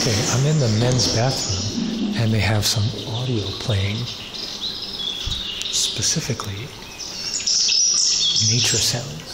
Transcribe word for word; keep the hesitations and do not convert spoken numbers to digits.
Okay, I'm in the men's bathroom and they have some audio playing, specifically nature sound.